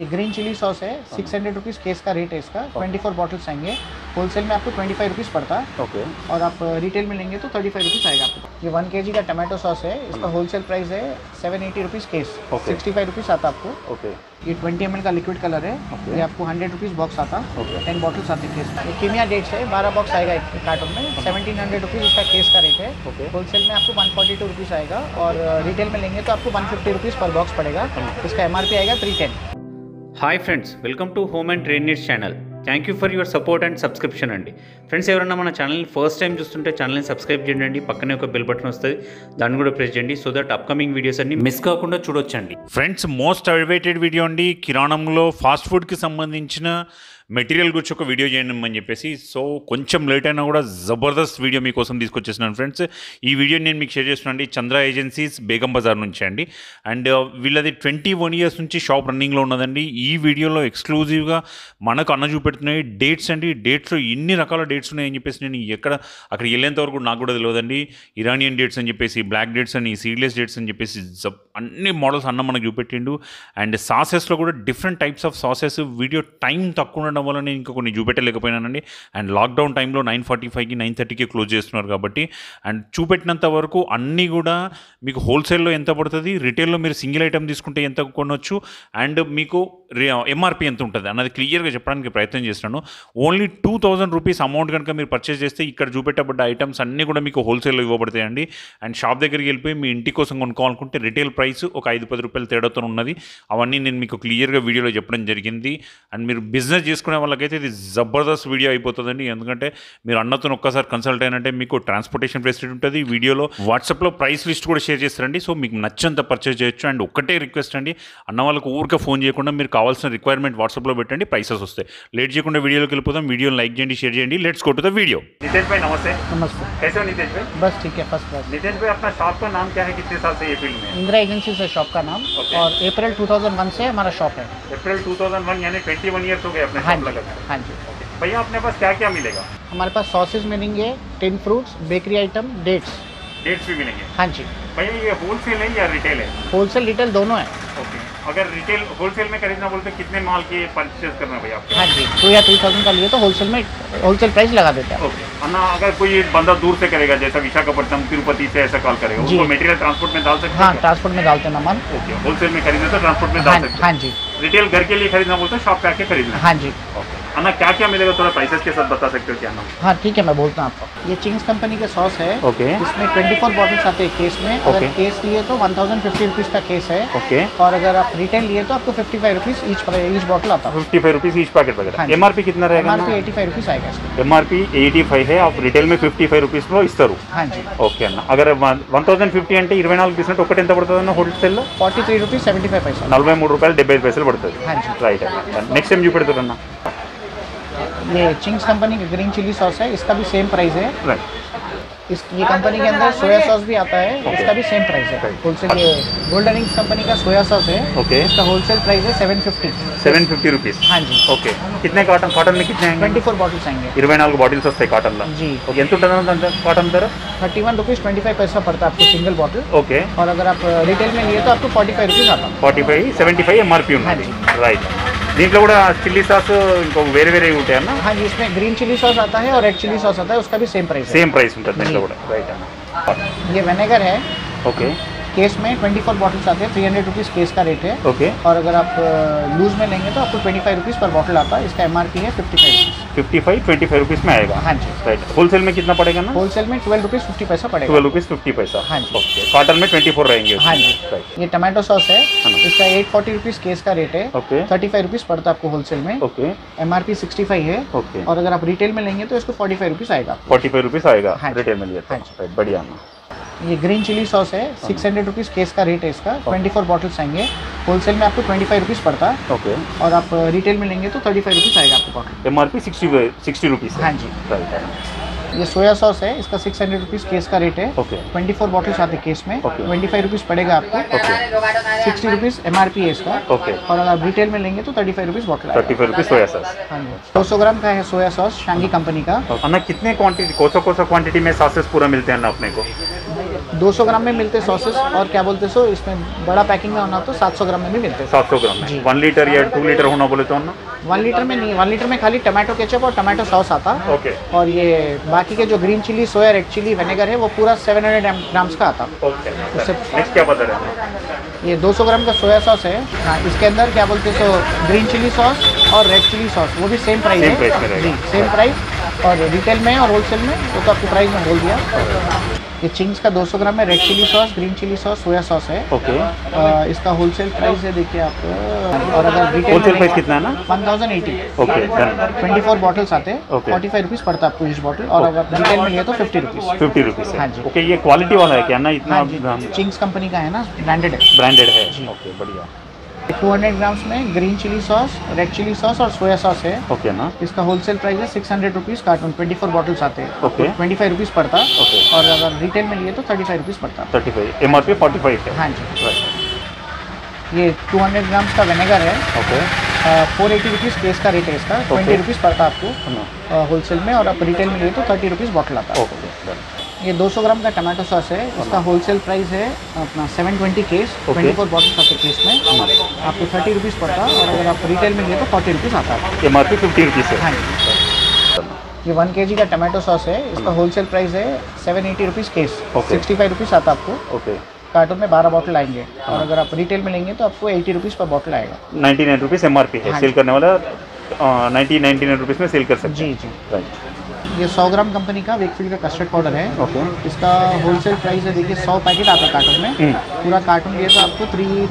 Green chilli sauce है, 600 rupees case का rate है इसका। 24 बॉटल्स आएंगे। होलसेल में आपको 25 रुपीज़ पड़ता है। ओके। और आप रिटेल में लेंगे तो 35 रुपीज़ आएगा आपको। ये 1 kg का टमाटो सॉस है, इसका होलसेल प्राइस है 780 रुपीज़ केस। 65 रुपीज़ आता आपको। ओके। ये 20 ml का लिक्विड कलर है। ये आपको 100 रुपीज़ बॉक्स आता। 10 बॉटल्स आते केस। ये कीमिया डेट्स है, 12 बॉक्स आएगा एक कार्टून में। 1700 रुपीज़ इसका केस का रेट है। होलसेल में आपको 142 रुपीज़ आएगा और रिटेल में लेंगे तो आपको 150 रुपीज़ पर बॉक्स पड़ेगा। इसका MRP आएगा 310। Hi friends, welcome to home and trade needs channel. Thank you for your support and subscription అండి. ఫ్రెండ్స్, ఎవరైనా మన ఛానల్ని ఫస్ట్ టైం చూస్తుంటే ఛానల్ని సబ్స్క్రైబ్ చేయండి. పక్కనే ఒక బెల్ బటన్ వస్తుంది, దాన్ని కూడా ప్రెస్ చేయండి. సో దట్ అప్కమింగ్ వీడియోస్ అన్ని మిస్ కాకుండా చూడొచ్చండి. ఫ్రెండ్స్, మోస్ట్ అవైటెడ్ వీడియో అండి. కిరాణంలో ఫాస్ట్ ఫుడ్కి సంబంధించిన మెటీరియల్ గురించి ఒక వీడియో చేయమని చెప్పేసి. సో కొంచెం లేట్ అయినా కూడా జబర్దస్త్ వీడియో మీకోసం తీసుకొచ్చేసినాను ఫ్రెండ్స్. ఈ వీడియో నేను మీకు షేర్ చేస్తున్నాను అండి, చంద్ర ఏజెన్సీస్ బేగం బజార్ నుంచి అండి. అండ్ వీళ్ళది 21 years నుంచి షాప్ రన్నింగ్లో ఉన్నదండి. ఈ వీడియోలో ఎక్స్క్లూజివ్గా మనకు అన్న చూపెడుతున్నాయి డేట్స్ అండి. డేట్స్లో ఇన్ని రకాల డేట్స్ ఉన్నాయని చెప్పేసి నేను అక్కడికి వెళ్ళేంత వరకు నాకు కూడా తెలియదండి. ఇరానియన్ డేట్స్ అని చెప్పేసి, బ్లాక్ డేట్స్ అని, సీడ్లెస్ డేట్స్ అని చెప్పేసి అన్ని మోడల్స్ అన్న మనకు చూపెట్టిండు. అండ్ సాసెస్లో కూడా different types of sauces. Video time తక్కువ ఉండడం వల్ల నేను ఇంకా కొన్ని చూపెట్టలేకపోయినానండి. అండ్ లాక్డౌన్ టైంలో 9:45కి 9:30కి క్లోజ్ చేస్తున్నారు కాబట్టి. అండ్ చూపెట్టినంత వరకు అన్నీ కూడా మీకు హోల్సేల్లో ఎంత పడుతుంది, రిటైల్లో మీరు సింగిల్ ఐటమ్ తీసుకుంటే ఎంత కొనవచ్చు, అండ్ మీకు MRP ఎంత ఉంటుంది అన్నది క్లియర్గా చెప్పడానికి ప్రయత్నం చేస్తున్నాను. ఓన్లీ 2000 రూపీస్ అమౌంట్ కనుక మీరు పర్చేస్ చేస్తే ఇక్కడ చూపెట్టబడ్డ ఐటమ్స్ అన్నీ కూడా మీకు హోల్సేల్లో ఇవ్వబడతాయండి. అండ్ షాప్ దగ్గరికి వెళ్ళిపోయి మీ ఇంటి కోసం కొనుక్కోవాలనుకుంటే రిటైల్ ప్రైస్ ఒక 5-10 రూపాయలు తేడాతో ఉన్నది. అవన్నీ నేను మీకు క్లియర్గా వీడియోలో చెప్పడం జరిగింది. అండ్ మీరు బిజినెస్ చేసుకునే వాళ్ళకైతే ఇది జబర్దస్త్ వీడియో అయిపోతుందండి. ఎందుకంటే మీరు అన్నతో ఒక్కసారి కన్సల్ట్ అయినంటే మీకు ట్రాన్స్పోర్టేషన్ ఫెసిలిటీ ఉంటుంది. వీడియోలో వాట్సాప్లో ప్రైస్ లిస్ట్ కూడా షేర్ చేస్తారండి. సో మీకు నచ్చంత పర్చేస్ చేయొచ్చు. అండ్ ఒక్కటే రిక్వెస్ట్ అండి, అన్న వాళ్ళకు ఊరికే ఫోన్ చేయకుండా మీరు కావాల్సిన రిక్వైర్మెంట్ వాట్సాప్లో పెట్టండి, ప్రైసెస్ వస్తాయి. లేట్ చేయకుండా వీడియోలోకి వెళ్ళిపోతాం. వీడియోని లైక్ చేయండి, షేర్ చేయండి. Let's go to the video. Nitesh भाई नमस्ते. नमस्ते। कैसे हो नितेश भाई? बस ठीक है, फर्स्ट क्लास। नितेश भाई, अपना शॉप का नाम क्या है, कितने साल से ये फील्ड में? इंदिरा एजेंसी से शॉप का नाम। और अप्रैल 2001 से हमारा शॉप है। अप्रैल 2001 यानी 21 ईयर्स हो गए अपने हाँ शॉप जी, लगातार। हाँ जी। भैया अपने पास क्या क्या मिलेगा? हमारे पास सॉसेज मिलेंगे, tin fruits, bakery item, dates. Dates भी मिलेंगे? हाँ जी। भैया ये होलसेल है या रिटेल है? होलसेल रिटेल दोनों है। ओके। अगर रिटेल होलसेल में खरीदना बोलते कितने माल की परचेज करना है भैया आपके? हाँ जी, 2 या 3,000 का लिए तो होलसेल में होलसेल प्राइस लगा देते हैं। ओके। अन्ना अगर कोई बंदा दूर से करेगा, जैसा विशाखापट्टनम, तिरुपति से ऐसा कॉल करेगा, उसको मटेरियल ट्रांसपोर्ट में डाल सकते हैं? हाँ, ट्रांसपोर्ट में डालते हैं ना माल। ओके। होलसेल में खरीदना तो ट्रांसपोर्ट में डाल सकते हैं? हाँ जी। रिटेल घर के लिए खरीदना बोलते हैं, शॉप पे आके खरीदना? हाँ जी। ओके। अन्ना क्या क्या मिलेगा, थोड़ा प्राइसेस के साथ बता सकते हो क्या नाम? हाँ ठीक है, मैं बोलता हूँ आपको। ये चिंग्स कंपनी का सॉस है। ओके। इसमें 24 बॉटल्स आते हैं केस में। अगर केस लिए तो 1050 रुपीज़ का केस है। ओके। और अगर आप रिटेल लिए तो आपको 55 रुपीज़ ईच बॉटल आता है। 55 रुपीज़ ईच पैकेट वगैरह। MRP कितना रहेगा? MRP 85 रुपीज़ आएगा इसका। MRP 85 है, आप रिटेल में 55 రూపీస్లో ఇస్తారు? हाँ जी। ఓకే అన్న. అగర్ 1050 అంటే 24% ఒకటి ఎంత పడుతుంది అన్న హోల్సేల్లో? 43 रुपीज़ 75 पैसा। 43 రూపాయలు 75 పైసలు పడుతుంది. हाँ जी। రైట్ అన్న. నెక్స్ట్ టైం చూపెడతారు అన్న. ये चिंग्स कंपनी का ग्रीन चिली सॉस है, इसका भी सेम प्राइस है। రైట్. ये कंपनी के अंदर सोया सॉस भी आता है, इसका भी सेम प्राइस है। होलसेल ये गोल्डन इंग्स कंपनी का सोया सॉस है। ओके। इसका होलसेल प्राइस है 750। 750 రూపీస్? हाँ जी। ఓకే. कितने కాటన్ में कितने आएंगे? 24 बॉटल्स आएंगे। 24 బాటిల్స్ వస్తాయి కాటన్లో? जी। ఓకే. ఎంత ఉంటుంది కాటన్ ధర? 31 रुपीज़ 25 पैसा पड़ता है आपको सिंगल बॉटल। ఓకే. और अगर आप रिटेल में लिए तो आपको 45 रुपीज़ आता है। 45, 75 MRP ఉన్నది. రైట్. దీంట్లో కూడా చిల్లీ సాస్ ఇంకో వేరే వేరే ఉంటాయన్న? हाँ जी, इसमें ग्रीन चिली सॉस आता है और रेड चिली सॉस आता है, उसका भी सेम प्राइस है। సేమ్ ప్రైస్ ఉంటుంది దీంట్లో కూడా. రైట్ అన్న. ये विनेगर है। ఓకే. केस में 24 बॉटल्स आते हैं, 300 रुपीज़ केस का रेट है। ओके। और अगर आप लूज में लेंगे तो आपको 25 रुपीज़ पर बॉटल आता है। इसका MRP है 55 रुपीज़। 25 रुपीस में आएगा? हाँ जी। राइट. होलसेल में कितना पड़ेगा ना? होलसेल में 12 रुपीज़ 50 पैसा पड़ेगा। 12 रुपीस 50 पैसा? हाँ जी। ओके. कॉटन में 24 रहेंगे? हाँ जी। राइट. ये टमाटो सॉस है, इसका 840 रुपीज़ केस का रेट है। ओके। 35 रुपीज़ पड़ता है आपको होलसेल में। ओके. MRP 65 है। ओके. और अगर आप रिटेल में लेंगे तो इसको 45 रुपीज़ आएगा। 45 रुपीस आएगा? हाँ जी। रिटेल में लिया? हाँ जी। राइट. बढ़िया ना. ये ग्रीन चिली सॉस है, 600 रुपीज़ केस का रेट है इसका। 24 बॉटल्स आएंगे। होलसेल में आपको 25 रुपीज़ पड़ता है। ओके. और आप रिटेल में लेंगे तो 35 रुपीज़ आएगा आपको बॉटल। MRP 60 rupees? हाँ जी। राइट. ये सोया सॉस है, इसका 600 रुपीज़ केस का रेट है। ओके. 24 बॉटल्स आते हैं केस में। ओके. 25 रुपीज़ पड़ेगा आपको। ओके. 60 रुपीज़ MRP है इसका। ओके. और अगर आप रिटेल में लेंगे तो 35 रुपीज़ बॉटल आएगा। 35 रुपीस सोया सॉस? हाँ जी। 200 ग्राम का है सोया सॉस, शांगी कंपनी का। अन्ना कितने क्वांटिटी, कोसा क्वांटिटी में सॉसेस पूरा मिलते हैं ना अपने को? 200 ग्राम में मिलते सॉसेस, और क्या बोलते सो इसमें बड़ा पैकिंग में होना तो 700 ग्राम में भी मिलते हैं। 700 ग्राम में 1 लीटर या 2 लीटर होना बोले तो ना 1 लीटर में नहीं, 1 लीटर में खाली टमाटो केचप और टमाटो सॉस आता। ओके और ये बाकी के जो green chilli, soya, red chilli, vinegar है वो पूरा 700 ग्राम्स का आता। ओके उससे नेक्स्ट क्या बता रहे हैं? ये 200 ग्राम का सोया सॉस है। हाँ, इसके अंदर क्या बोलते सो ग्रीन चिली सॉस और रेड चिली सॉस, वो भी सेम प्राइस Same है। price में रहेगा। जी, सेम प्राइस। और रिटेल में और होलसेल में वो तो आपको प्राइस में बोल दिया। ये चिंग्स का 200 ग्राम में red chilli sauce, green chilli sauce, soya sauce है। ओके इसका होलसेल प्राइस है देखिए आप। और अगर रिटेल होलसेल प्राइस कितना है ना? 1080। Okay done. 24 बॉटल्स आते हैं। Okay. 45 रुपीज़ पड़ता है आपको इस बॉटल, और अगर रिटेल में लिए तो 50 रुपीज़। 50 रुपीज़। हाँ जी। ओके ये क्वालिटी वाला है क्या ना? इतना हाँ जी, चिंग्स कंपनी का है ना, ब्रांडेड है। ब्रांडेड है। ओके बढ़िया। 200 ग्राम्स में green chilli sauce, red chilli sauce और सोया सॉस है। ओके ना इसका होलसेल प्राइस है 600 रुपीज़ कार्टून। 24 बॉटल्स आते हैं। ओके। 25 रुपीज़ पड़ता। ओके। और अगर रिटेल में लिए तो 35 रुपीज़ पड़ता। 35 MRP 45 है। हाँ जी। राइट। ये 200 ग्राम्स का विनेगर है। ओके 480 रुपीज़ केस का रेट है इसका। 20 रुपीज़ पड़ता आपको होलसेल में, और आप रिटेल में लिए तो 30 रुपीज़ बॉटल आता। Okay done. ये 200 ग्राम का टमाटो सॉस है। इसका होलसेल प्राइस है अपना 720 केस। Okay. 24 बॉटल्स आते केस में, आपको 30 रुपीज़ पड़ता। और अगर आप रिटेल में लिए तो 40 रुपीज़ आता है। MRP 50 रुपीज़ है। हाँ जी। ये 1 kg का टमाटो सॉस है। इसका होलसेल प्राइस है 780 रुपीज़ केस। Okay. 65 रुपीज़ आता आपको। ओके कार्टून में 12 बॉटल आएंगे, और अगर आप रिटेल में लेंगे तो आपको 80 रुपीज़ पर बॉटल आएगा। 99 रुपीज़ MRP है। हाँ सेल जी। करने वाला 99 रुपीज़ में सेल कर सकते जी हैं। जी। राइट। ये 100 ग्राम कंपनी का वेकफील्ड का कस्टर्ड पाउडर है। ओके इसका होलसेल प्राइस है देखिए 100 पैकेट आता है कार्टून में। पूरा कार्टून लिए तो आपको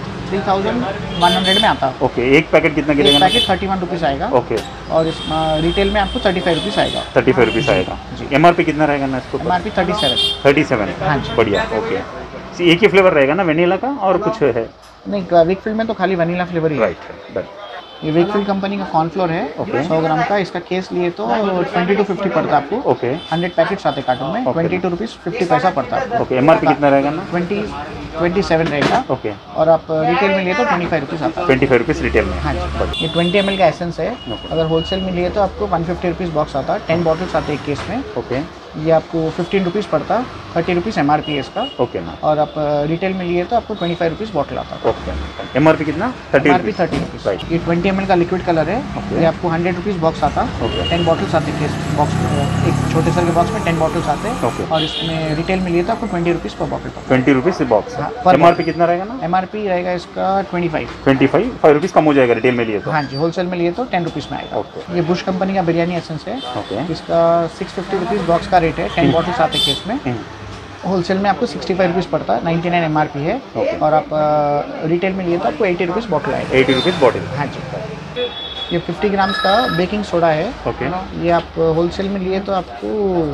3100 में आता। ओके एक पैकेट कितना एक गिरेगा? पैकेट 31 रुपीज़ आएगा। ओके और इस रिटेल में आपको 35 रुपीज़ आएगा। 35 रुपीज़ आएगा। जी। MRP कितना रहेगा ना इसको? MRP 37। 37। हाँ जी। बढ़िया। ओके एक ही फ्लेवर रहेगा ना वेनिला का, और कुछ है? नहीं, वेकफील्ड में तो खाली वनीला फ्लेवर ही है। Right done. ये वेकफील्ड कंपनी का कॉर्नफ्लोर है। Okay. 100 ग्राम का। इसका केस लिए तो 20 to 50 पड़ता है आपको। ओके 100 पैकेट्स आते कार्टून में। Okay. 22 रुपीज़ 50 पैसा पड़ता है। ओके MRP कितना रहेगा ना? 27 रहेगा। ओके और आप रिटेल में लिए तो 25 रुपीज़ आता है। 25 रुपीज़ रिटेल में। हाँ जी। ये 20 ml का एसेंस है। Okay. अगर होलसेल में लिए तो आपको 150 रुपीज़ बॉक्स आता है। 10 बॉटल्स आते हैं एक केस में। ओके ये आपको 15 रुपीज़ पड़ता। 30 रुपीज़ MRP है इसका। ओके ना और आप रिटेल में लिए तो आपको 25 रुपीज़ बॉटल आता है। ओके MRP कितना? 30 MRP 30 रुपीज़। राइट। ये 20 ml का लिक्विड कलर है। Okay. ये आपको 100 रुपीज़ बॉक्स आता। Okay. 10 बॉटल्स आते केस बॉक्स, एक छोटे सर के बॉक्स में 10 बॉटल्स आते हैं। Okay. और इसमें रिटेल में लिए तो आपको 20 रुपीज़ पर बॉटल पड़ता 20 रुपीज़ बॉक्स। हाँ, per MRP कितना रहेगा ना? है। MRP रहेगा इसका 25। 25 5 रुपीज़ कम हो जाएगा रिटेल में लिए तो। हाँ जी। होलसेल में लिए तो 10 रुपीज़ में आएगा। Okay. ये बुश कंपनी का बिरयानी एसेंस है। ओके इसका 650 रुपीज़ बॉक्स का रेट है। 10 बॉटल्स आते केस में। होलसेल में आपको 65 रुपीज़ पड़ता है। 99 MRP है। Okay. और आप रिटेल में लिए तो आपको 80 रुपीज़ बॉटल आएगा। 80 रुपीज़ बॉटल। हाँ जी। ये 50 ग्राम्स का बेकिंग सोडा है। ओके ये आप होलसेल में लिए तो आपको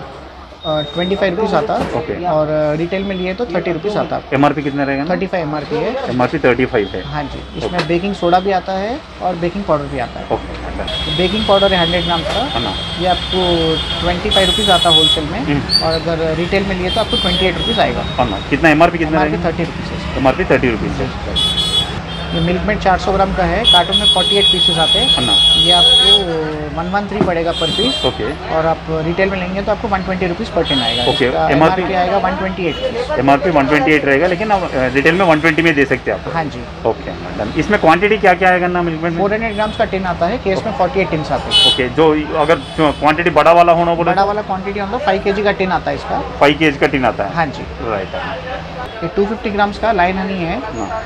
25 रुपीज़ आता। Okay. और रिटेल में लिए तो 30 रुपीज़ आता। MRP कितना रहेगा ना? 35 MRP है। MRP 35 है। हाँ जी। इसमें बेकिंग सोडा भी आता है और बेकिंग पाउडर भी आता है। ओके बेकिंग पाउडर है 100 ग्राम का। है ना? ये आपको 25 रुपीज़ आता है होलसेल में। और अगर रिटेल में लिए तो आपको 28 रुपीज़ आएगा। है ना? कितना MRP कितना MRP रहेगा? 30 रुपीज़ है। MRP 30 रुपीज़ है। ये मिल्क मेड 400 ग्राम का है। कार्टून में 48 पीसेस आते हैं। है ना? ये आपको 113 पड़ेगा पर पीस। ओके और आप रिटेल में लेंगे तो आपको 120 रुपीज़ पर टिन आएगा। Okay. इसका MRP MRP आएगा 128 रुपीज़। MRP 128 रहेगा, लेकिन आप रिटेल में 120 में दे सकते हैं आप। हाँ जी। Okay done. इसमें क्वांटिटी क्या क्या आएगा ना मिल्क में? 400 ग्राम्स का टिन आता है। केस में 48 टिन्स आते हैं। ओके जो अगर क्वांटिटी बड़ा वाला होना बोले बड़ा वाला क्वांटिटी होता है 5 kg का टिन आता है इसका। 5 kg का टिन आता है। हाँ जी। राइट ये 250 ग्राम्स का लाइन हनी है।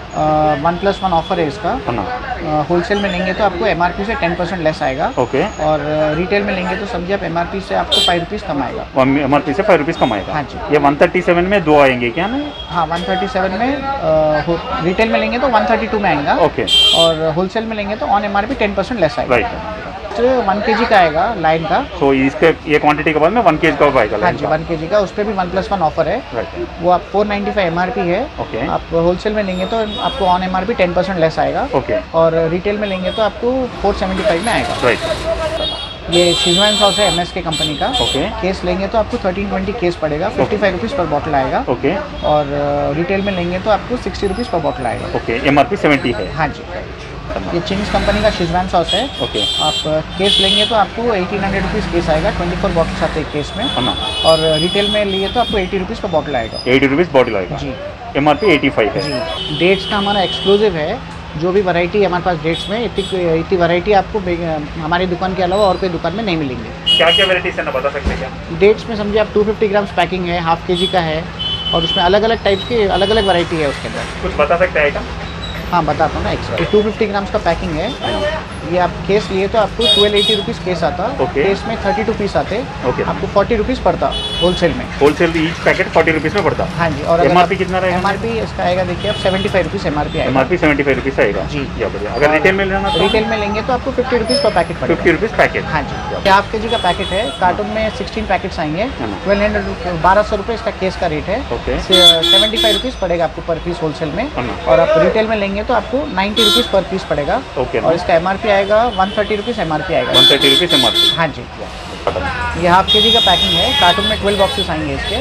1+1 ऑफर है इसका। है ना? होलसेल में लेंगे तो आपको MRP से 10% लेस आएगा। ओके और रिटेल में लेंगे तो समझिए आप MRP से आपको 5 रुपीज़ कम आएगा। MRP से 5 रुपीज़ कम आएगा। हाँ जी। ये 137 में 2 आएंगे क्या ना? हाँ 137 में। रिटेल में लेंगे तो 132 में आएगा। ओके और होलसेल में लेंगे तो ऑन MRP 10% लेस आएगा। राइट। 1 kg का आएगा लाइन का। तो इसके ये क्वांटिटी के बाद में 1 kg का आएगा। हाँ जी 1 kg का। उस पर भी 1+1 ऑफर है। राइट। वो आप 495 MRP है। ओके आप होलसेल में लेंगे तो आपको ऑन MRP 10% लेस आएगा। ओके और रिटेल में लेंगे तो आपको 475 में आएगा। राइट। ये शेजवान सॉस है MSK कंपनी का। ओके केस लेंगे तो आपको 1320 केस पड़ेगा। 55 रुपीज़ पर बॉटल आएगा। ओके और रिटेल में लेंगे तो आपको 60 रुपीज़ पर बॉटल आएगा। ओके MRP 70 है। हाँ जी। ये चिंग्स कंपनी का शेजवान सॉस है। ओके। आप केस लेंगे तो आपको 1800 रुपीज़ केस आएगा, 24 बॉटल्स आते हैं केस में। ना, और रिटेल में लिए तो आपको 80 रुपीज़ का बॉटल आएगा। 80 रुपीज़ बॉटल आएगा जी। MRP 85 है जी। डेट्स का हमारा एक्सक्लूसिव है, जो भी वैरायटी है हमारे पास डेट्स में, इतनी वैरायटी आपको हमारी दुकान के अलावा और कोई दुकान में नहीं मिलेंगी। क्या क्या वैराइटीज है ना, बता सकते हैं क्या? डेट्स में समझिए आप 250 ग्राम्स पैकिंग है, हाफ के जी का है, और उसमें अलग अलग टाइप की अलग अलग वैरायटी है उसके अंदर। कुछ बता सकते हैं आइटम? हाँ बताता हूँ ना। एक्स्ट्रा 250 ग्राम्स का पैकिंग है। ये आप केस लिए तो आपको 1280 रुपीज़ केस आता। ओके। केस में 32 पीस आते। ओके। आपको 40 रुपीज़ पड़ता होलसेल में। होलसेल ईच पैकेट 40 रुपीज़ में पड़ता। हाँ जी। और MRP कितना रहेगा? MRP इसका आएगा देखिए आप 75 रुपीज़ MRP आएगा। MRP 75 रुपीज़ आएगा जी। या बढ़िया। अगर रिटेल में लेना तो रिटेल में लेंगे तो आपको 50 रुपीज़ पर पैकेट पड़ेगा। 50 रुपीज़ पैकेट। हाँ जी। ये हाफ के जी का पैकेट है, कार्टून में 16 पैकेट्स आएंगे। 1200 रुपये इसका केस का रेट है। ओके। 75 रुपीज़ पड़ेगा आपको पर पीस होलसेल में। और आप रिटेल में लेंगे तो आपको 90 रुपीज़ पर पीस पड़ेगा। ओके। और इसका MRP आएगा 130 रुपीज़ MRP आएगा। 130 रुपीज़ MRP। हाँ जी। ये हाफ के जी का पैकिंग है, कार्टून में 12 बॉक्सेस आएंगे इसके।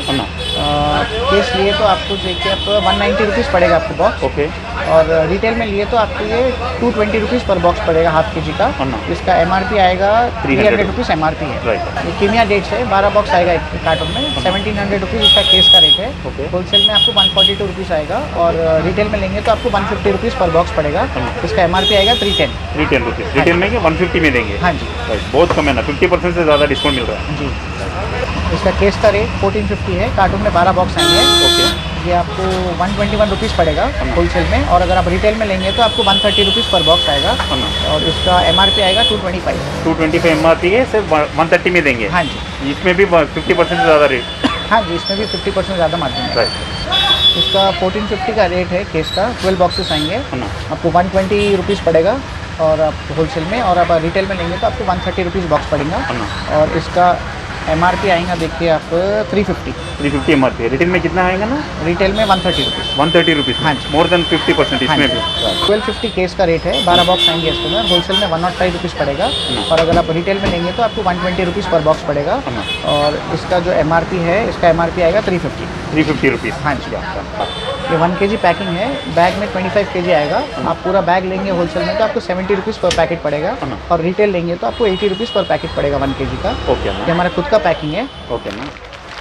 केस लिए तो आपको देखिए आप 190 रुपीज़ पड़ेगा आपको बॉक्स। ओके। और रिटेल में लिए तो आपको ये 220 रुपीज़ पर बॉक्स पड़ेगा हाफ के जी का। इसका MRP आएगा 300 रुपीज़ MRP है। ये कीमिया डेट्स है, 12 बॉक्स आएगा एक कार्टून में। 1700 रुपीज़ इसका केस का रेट है। होलसेल में आपको 142 रुपीज़ आएगा, और रिटेल में लेंगे तो आपको 150 रुपीज़ पर बॉक्स पड़ेगा। इसका MRP आएगा 310 रुपीज़। रिटेल में 150 में देंगे। हाँ जी। बहुत कम है ना, 50% से ज़्यादा डिस्काउंट मिल रहा है जी। इसका केस का रेट 1450 है, कार्टून में 12 बॉक्स आएंगे। ओके। ये आपको 121 रुपीज़ पड़ेगा होलसेल में, और अगर आप रिटेल में लेंगे तो आपको 130 रुपीज़ पर बॉक्स आएगा। और इसका MRP आएगा 225। 225 MRP है, सिर्फ 130 में देंगे। हाँ जी। इसमें भी 50% से ज़्यादा रेट। हाँ जी, इसमें भी 50% ज़्यादा मार्जिन है। इसका 1450 का रेट है केस का, 12 बॉक्सेस आएंगे। आपको 120 रुपीज़ पड़ेगा और आप होलसेल में, और आप रिटेल में लेंगे तो आपको 130 रुपीज़ बॉक्स पड़ेगा। और इसका MRP आएगा देखिए आप 350 MRP। रिटेल में कितना आएगा ना? रिटेल में 130 रुपीज़। 130 रुपीज़। हाँ जी। मोर देन 50% इसमें भी। 1250 केस का रेट है, 12 बॉक्स आएंगे इसके अंदर। होलसेल में 105 रुपीज़ पड़ेगा, और अगर आप रिटेल में लेंगे तो आपको 120 रुपीज़ पर बॉक्स पड़ेगा। और इसका जो MRP है, इसका MRP आएगा 350 रुपीज़। हाँ जी। ये 1 kg पैकिंग है, बैग में 25 kg आएगा। आप पूरा बैग लेंगे होलसेल में तो आपको 70 रुपीज़ पर पैकेट पड़ेगा, और रिटेल लेंगे तो आपको 80 रुपीज़ पर पैकेट पड़ेगा 1 kg का। ओके। ये हमारा खुद का पैकिंग है। ओके ना।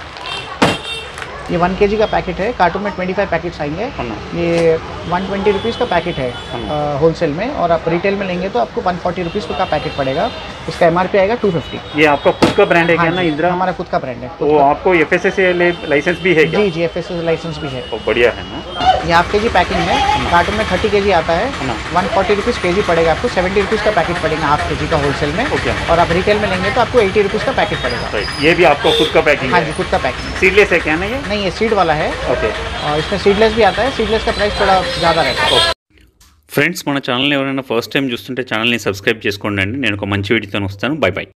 ये 1 kg का पैकेट है, कार्टून में 25 पैकेट्स आएंगे। ये 120 रुपीज़ का पैकेट है होलसेल में, और आप रिटेल में लेंगे तो आपको 140 रुपीज़ का पैकेट पड़ेगा। इसका MRP आएगा 250। ये आपका खुद का ब्रांड है क्या ना इंदिरा? हमारा खुद का ब्रांड है। वो आपको FSSAI लाइसेंस भी है क्या? जी, FSSAI लाइसेंस भी है। बढ़िया है ना। ये हाफ के जी पैकिंग है, कार्टून में 30 kg आता है। 140 रुपीज़ kg पड़ेगा आपको, 70 रुपीज़ का पैकेट पड़ेगा हाफ के जी का होलसेल में। और आप रिटेल में लेंगे तो आपको 80 रुपीज़ का पैकेट पड़ेगा। ये भी आपको खुद का पैकिंग? हाँ जी, खुद का पैकिंग। सीडलेस है क्या ना ये? नहीं, ये सीड वाला है। ओके। और इसमें सीडलेस भी आता है, सीडलेस का प्राइस थोड़ा ज़्यादा रहता है। ఫ్రెండ్స్, మన ఛానల్ ఎవరైనా ఫస్ట్ టైం చూస్తుంటే ఛానల్ని సబ్స్క్రైబ్ చేసుకోండి అండి. నేను ఒక మంచి వీడియోతో వస్తాను. Bye by.